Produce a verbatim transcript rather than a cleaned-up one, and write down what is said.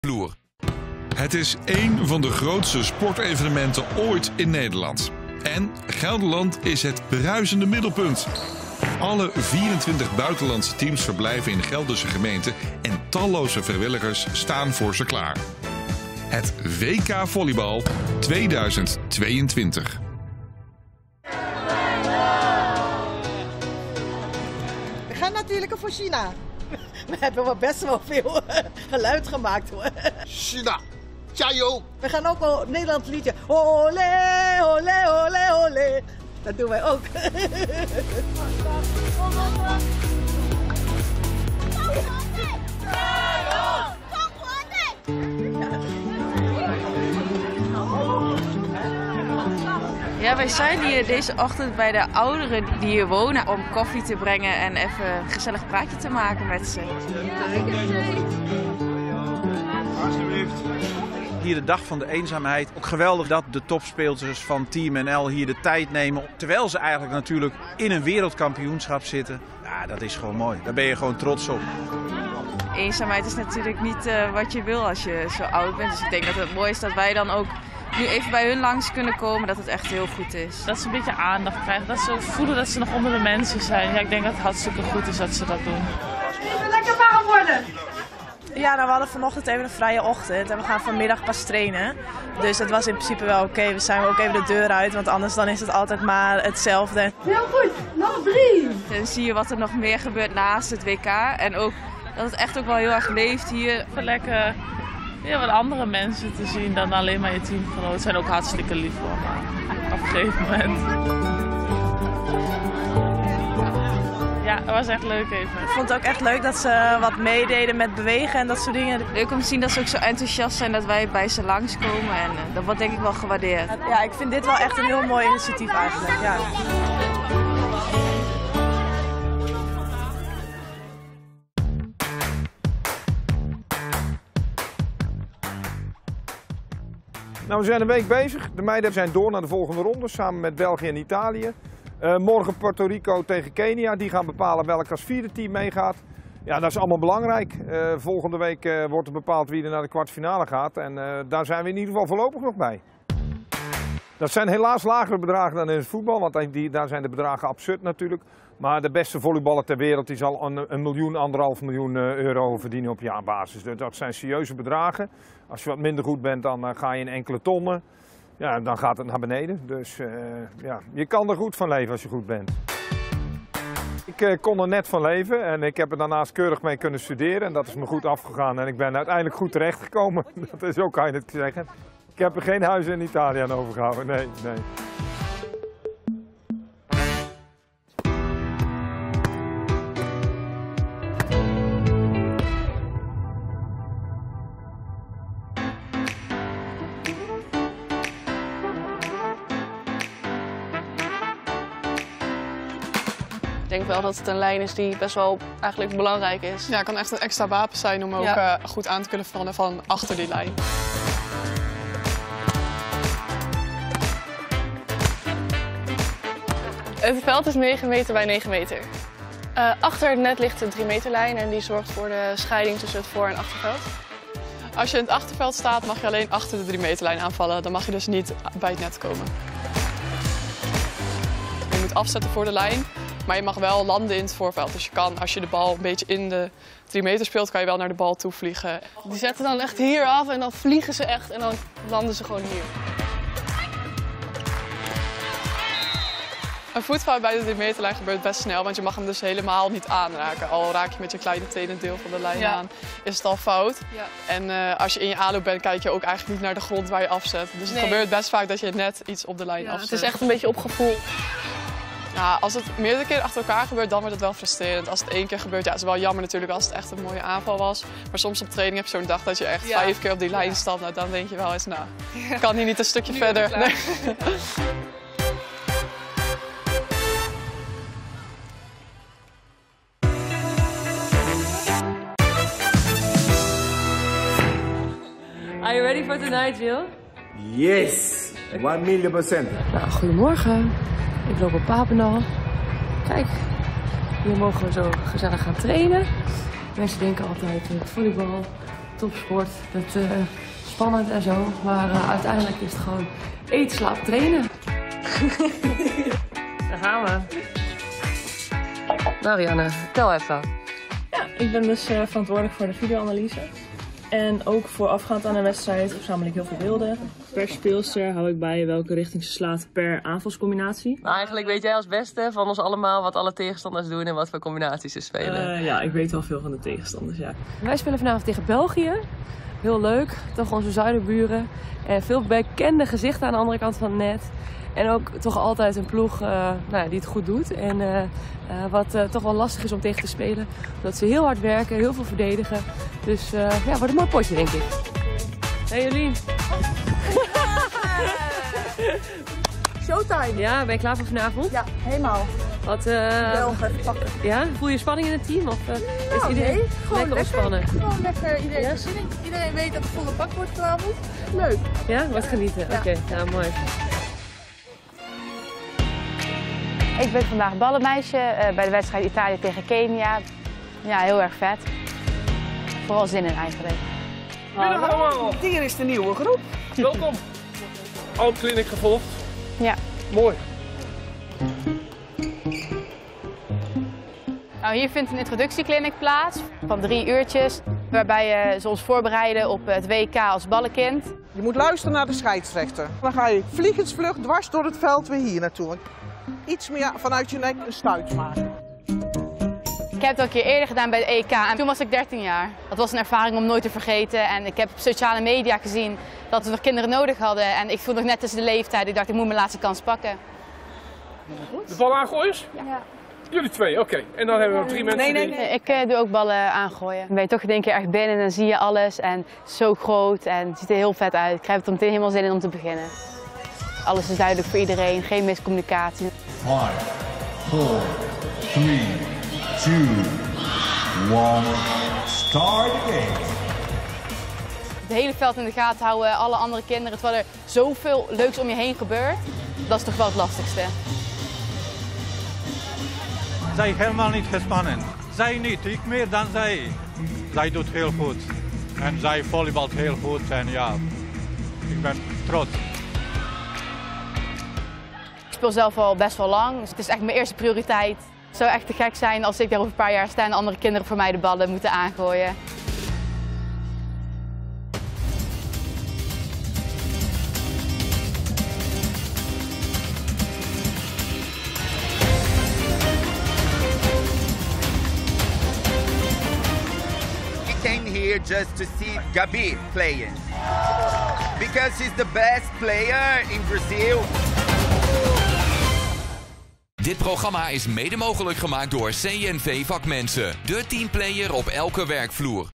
Vloer. Het is één van de grootste sportevenementen ooit in Nederland. En Gelderland is het bruisende middelpunt. Alle vierentwintig buitenlandse teams verblijven in Gelderse gemeenten en talloze vrijwilligers staan voor ze klaar. Het W K Volleybal tweeduizend tweeëntwintig. We gaan natuurlijk voor China. We hebben wel best wel veel geluid gemaakt hoor. China, jayo! We gaan ook wel Nederlands liedje. Olé, olé, olé, olé. Dat doen wij ook. Ja, wij zijn hier deze ochtend bij de ouderen die hier wonen om koffie te brengen en even een gezellig praatje te maken met ze. Alsjeblieft. Hier de dag van de eenzaamheid. Ook geweldig dat de topspeelsters van Team N L hier de tijd nemen. Terwijl ze eigenlijk natuurlijk in een wereldkampioenschap zitten. Ja, dat is gewoon mooi. Daar ben je gewoon trots op. Eenzaamheid is natuurlijk niet uh, wat je wil als je zo oud bent. Dus ik denk dat het mooi is dat wij dan ook nu even bij hun langs kunnen komen, dat het echt heel goed is. Dat ze een beetje aandacht krijgen, dat ze voelen dat ze nog onder de mensen zijn. Ja, ik denk dat het hartstikke goed is dat ze dat doen. Even lekker warm worden! Ja, nou, we hadden vanochtend even een vrije ochtend en we gaan vanmiddag pas trainen. Dus het was in principe wel oké. Okay. We zijn ook even de deur uit, want anders dan is het altijd maar hetzelfde. Heel goed, nog drie! Dan zie je wat er nog meer gebeurt naast het W K en ook dat het echt ook wel heel erg leeft hier. Even lekker heel wat andere mensen te zien dan alleen maar je teamgenoten. Ze zijn ook hartstikke lief voor, maar op een gegeven moment. Ja, het was echt leuk even. Ik vond het ook echt leuk dat ze wat meededen met bewegen en dat soort dingen. Leuk om te zien dat ze ook zo enthousiast zijn dat wij bij ze langskomen en uh, dat wordt denk ik wel gewaardeerd. Ja, ik vind dit wel echt een heel mooi initiatief eigenlijk. Ja. Nou, we zijn een week bezig. De meiden zijn door naar de volgende ronde samen met België en Italië. Uh, morgen Puerto Rico tegen Kenia. Die gaan bepalen welk als vierde team meegaat. Ja, dat is allemaal belangrijk. Uh, volgende week uh, wordt er bepaald wie er naar de kwartfinale gaat. En uh, daar zijn we in ieder geval voorlopig nog bij. Dat zijn helaas lagere bedragen dan in het voetbal, want die, daar zijn de bedragen absurd natuurlijk. Maar de beste volleyballer ter wereld die zal een, een miljoen, anderhalf miljoen euro verdienen op jaarbasis. Dus dat zijn serieuze bedragen. Als je wat minder goed bent, dan uh, ga je in enkele tonnen. Ja, dan gaat het naar beneden. Dus uh, ja, je kan er goed van leven als je goed bent. Ik uh, kon er net van leven en ik heb er daarnaast keurig mee kunnen studeren. En dat is me goed afgegaan en ik ben uiteindelijk goed terechtgekomen. Dat is ook, kan je het zeggen. Ik heb er geen huis in Italië aan overgehouden, nee, nee. Ik denk wel dat het een lijn is die best wel eigenlijk belangrijk is. Ja, het kan echt een extra wapen zijn om ook ja. uh, goed aan te kunnen vallen van achter die lijn. Het veld is negen meter bij negen meter. Uh, achter het net ligt een drie meter lijn en die zorgt voor de scheiding tussen het voor- en achterveld. Als je in het achterveld staat mag je alleen achter de drie meter lijn aanvallen. Dan mag je dus niet bij het net komen. Je moet afzetten voor de lijn. Maar je mag wel landen in het voorveld. Dus je kan, als je de bal een beetje in de drie meter speelt, kan je wel naar de bal toe vliegen. Die zetten dan echt hier af en dan vliegen ze echt en dan landen ze gewoon hier. Een voetfout bij de drie meter lijn gebeurt best snel, want je mag hem dus helemaal niet aanraken. Al raak je met je kleine teen een deel van de lijn ja. aan, is het al fout. Ja. En uh, als je in je aanloop bent, kijk je ook eigenlijk niet naar de grond waar je afzet. Dus het nee. gebeurt best vaak dat je net iets op de lijn ja, afzet. Het is echt een beetje op gevoel. Nou, als het meerdere keren achter elkaar gebeurt, dan wordt het wel frustrerend. Als het één keer gebeurt, ja, het is wel jammer natuurlijk als het echt een mooie aanval was. Maar soms op training heb je zo'n dag dat je echt ja. vijf keer op die lijn ja. stapt. Nou, dan denk je wel eens, nou, ja. kan hier niet een stukje nu verder. Nee. Are you ready for tonight, Jill? Yes, one million percent. Nou, goedemorgen. Ik loop op Papendal. Kijk, hier mogen we zo gezellig gaan trainen. Mensen denken altijd volleybal, topsport. Het uh, spannend en zo, maar uh, uiteindelijk is het gewoon eten, slapen, trainen. Daar gaan we. Nou Rianne, tel even. Ja, ik ben dus uh, verantwoordelijk voor de videoanalyse. En ook voorafgaand aan een wedstrijd verzamel ik heel veel beelden. Per speelster hou ik bij welke richting ze slaat per aanvalscombinatie. Nou, eigenlijk weet jij als beste van ons allemaal wat alle tegenstanders doen en wat voor combinaties ze spelen. Uh, ja, ik weet wel veel van de tegenstanders, ja. Wij spelen vanavond tegen België. Heel leuk, toch onze zuiderburen. En veel bekende gezichten aan de andere kant van het net. En ook toch altijd een ploeg uh, nou ja, die het goed doet. En uh, uh, wat uh, toch wel lastig is om tegen te spelen. Omdat ze heel hard werken, heel veel verdedigen. Dus uh, ja, wordt een mooi potje, denk ik. Hey Jolien. Showtime. Ja, ben je klaar voor vanavond? Ja, helemaal. Wat, uh, Wel even pakken. Ja, voel je spanning in het team? Of uh, nou, is iedereen nee, gewoon lekker ontspannen? Gewoon lekker, iedereen, Ja? iedereen weet dat het volle bak wordt vanavond. Leuk. Ja, wat genieten. Ja. Oké, okay, ja, mooi. Ik ben vandaag ballenmeisje uh, bij de wedstrijd Italië tegen Kenia. Ja, heel erg vet. Vooral zin in eigenlijk. Middag allemaal. Hier is de nieuwe groep. Welkom. Alpkliniek gevolgd. Ja. Mooi. Nou, hier vindt een introductieclinic plaats van drie uurtjes. Waarbij uh, ze ons voorbereiden op het W K als ballenkind. Je moet luisteren naar de scheidsrechter. Dan ga je vliegensvlug dwars door het veld weer hier naartoe. Iets meer vanuit je nek een stuit maken. Ik heb het al een keer eerder gedaan bij de E K en toen was ik dertien jaar. Dat was een ervaring om nooit te vergeten en ik heb op sociale media gezien dat we nog kinderen nodig hadden. En ik voel nog net tussen de leeftijd, ik dacht ik moet mijn laatste kans pakken. De bal aangooiers? Ja. Jullie twee, oké. Okay. En dan hebben we nog drie mensen. Nee, nee, nee. Ik uh, doe ook ballen aangooien. Dan ben je toch in één keer echt binnen en dan zie je alles en zo groot en het ziet er heel vet uit. Ik krijg er meteen helemaal zin in om te beginnen. Alles is duidelijk voor iedereen, geen miscommunicatie. Five, four, three, two, one, start again. Het hele veld in de gaten houden, alle andere kinderen, terwijl er zoveel leuks om je heen gebeurt. Dat is toch wel het lastigste. Zij helemaal niet gespannen. Zij niet, ik meer dan zij. Zij doet heel goed. En zij volleybalt heel goed en ja, ik ben trots. Ik speel zelf al best wel lang, dus het is echt mijn eerste prioriteit. Het zou echt te gek zijn als ik daar over een paar jaar sta en andere kinderen voor mij de ballen moeten aangooien. We came here just to see Gabi playing. Because she's the best player in Brazil. Dit programma is mede mogelijk gemaakt door C N V Vakmensen. De teamplayer op elke werkvloer.